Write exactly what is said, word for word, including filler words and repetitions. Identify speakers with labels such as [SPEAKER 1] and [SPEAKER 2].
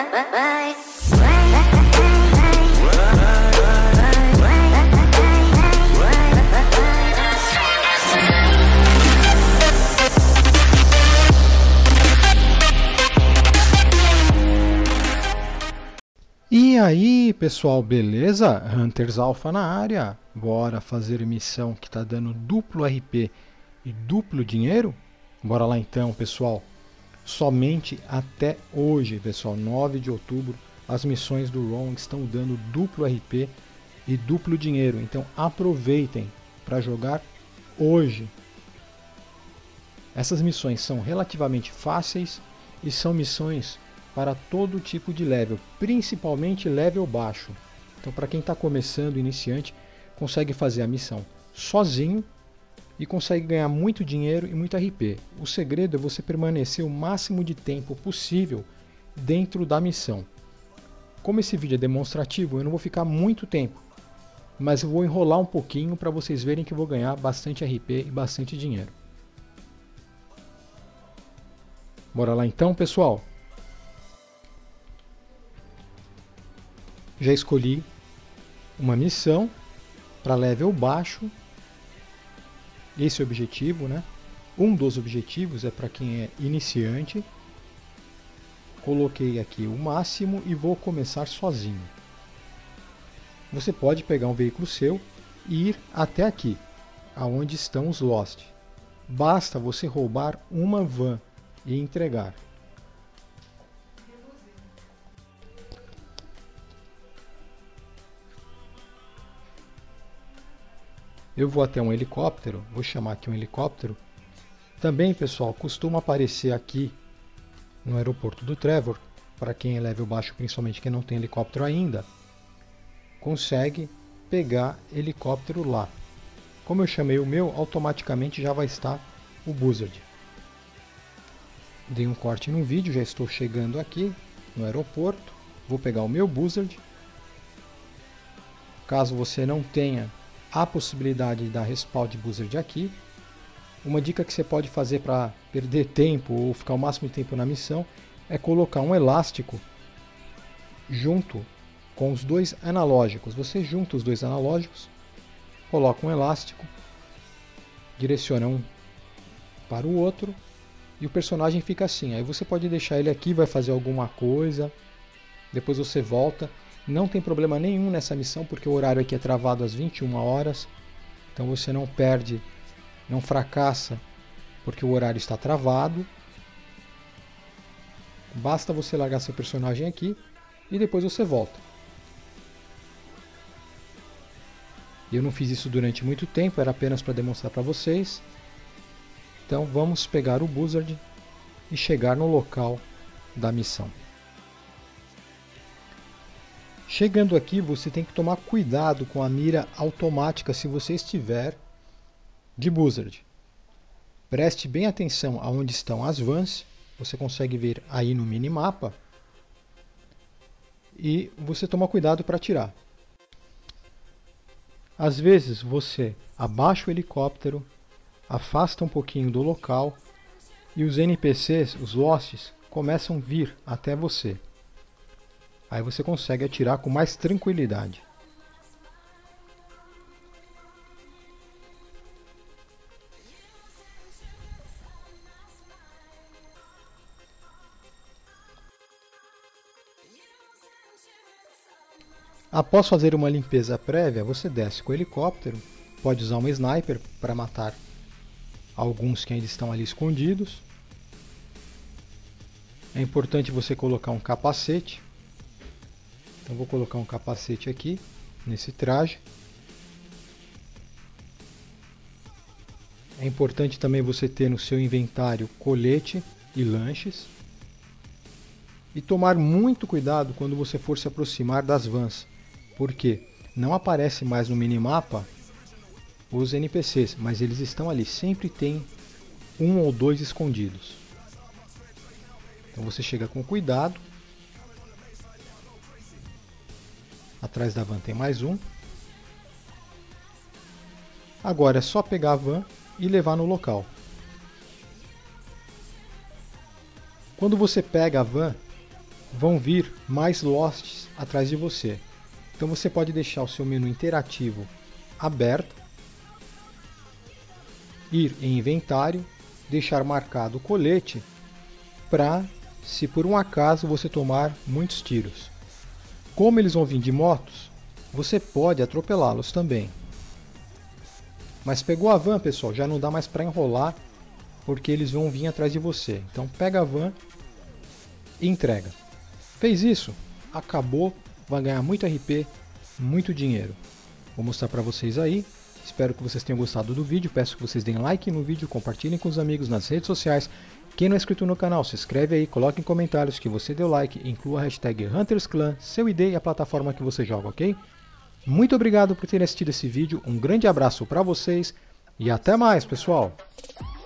[SPEAKER 1] E aí pessoal, beleza? Hunters Alpha na área. Bora fazer missão que está dando duplo R P e duplo dinheiro? Bora lá então pessoal. Somente até hoje, pessoal, nove de outubro, as missões do Wrong estão dando duplo R P e duplo dinheiro. Então aproveitem para jogar hoje. Essas missões são relativamente fáceis e são missões para todo tipo de level, principalmente level baixo. Então para quem está começando, iniciante, consegue fazer a missão sozinho e consegue ganhar muito dinheiro e muito R P. O segredo é você permanecer o máximo de tempo possível dentro da missão. Como esse vídeo é demonstrativo, eu não vou ficar muito tempo, mas eu vou enrolar um pouquinho para vocês verem que eu vou ganhar bastante R P e bastante dinheiro. Bora lá então, pessoal? Já escolhi uma missão para level baixo. Esse é o objetivo, né? Um dos objetivos é para quem é iniciante. Coloquei aqui o máximo e vou começar sozinho. Você pode pegar um veículo seu e ir até aqui, aonde estão os Lost. Basta você roubar uma van e entregar. Eu vou até um helicóptero, vou chamar aqui um helicóptero. Também, pessoal, costuma aparecer aqui no aeroporto do Trevor, para quem é level baixo, principalmente quem não tem helicóptero ainda, consegue pegar helicóptero lá. Como eu chamei o meu, automaticamente já vai estar o Buzzard. Dei um corte no vídeo, já estou chegando aqui no aeroporto. Vou pegar o meu Buzzard. Caso você não tenha a possibilidade de dar respawn de Buzzard aqui, uma dica que você pode fazer para perder tempo ou ficar o máximo de tempo na missão é colocar um elástico junto com os dois analógicos. Você junta os dois analógicos, coloca um elástico, direciona um para o outro e o personagem fica assim. Aí você pode deixar ele aqui, vai fazer alguma coisa, depois você volta. Não tem problema nenhum nessa missão, porque o horário aqui é travado às vinte e uma horas. Então você não perde, não fracassa, porque o horário está travado. Basta você largar seu personagem aqui e depois você volta. Eu não fiz isso durante muito tempo, era apenas para demonstrar para vocês. Então vamos pegar o Buzzard e chegar no local da missão. Chegando aqui, você tem que tomar cuidado com a mira automática se você estiver de Buzzard. Preste bem atenção aonde estão as vans, você consegue ver aí no minimapa, e você toma cuidado para atirar. Às vezes você abaixa o helicóptero, afasta um pouquinho do local e os N P Cs, os Losts, começam a vir até você. Aí você consegue atirar com mais tranquilidade. Após fazer uma limpeza prévia, você desce com o helicóptero, pode usar um sniper para matar alguns que ainda estão ali escondidos. É importante você colocar um capacete. Então vou colocar um capacete aqui, nesse traje. É importante também você ter no seu inventário colete e lanches. E tomar muito cuidado quando você for se aproximar das vans, porque não aparece mais no minimapa os N P Cs, mas eles estão ali, sempre tem um ou dois escondidos. Então você chega com cuidado. Atrás da van tem mais um. Agora é só pegar a van e levar no local. Quando você pega a van, vão vir mais Losts atrás de você. Então você pode deixar o seu menu interativo aberto, ir em inventário, deixar marcado o colete para, se por um acaso você tomar muitos tiros. Como eles vão vir de motos, você pode atropelá-los também. Mas pegou a van, pessoal, já não dá mais para enrolar, porque eles vão vir atrás de você. Então pega a van e entrega. Fez isso, acabou, vai ganhar muito R P, muito dinheiro. Vou mostrar para vocês aí. Espero que vocês tenham gostado do vídeo. Peço que vocês deem like no vídeo, compartilhem com os amigos nas redes sociais. Quem não é inscrito no canal, se inscreve aí, coloque em comentários que você deu like, inclua a hashtag HuntersClan, seu I D e a plataforma que você joga, ok? Muito obrigado por terem assistido esse vídeo, um grande abraço para vocês e até mais, pessoal!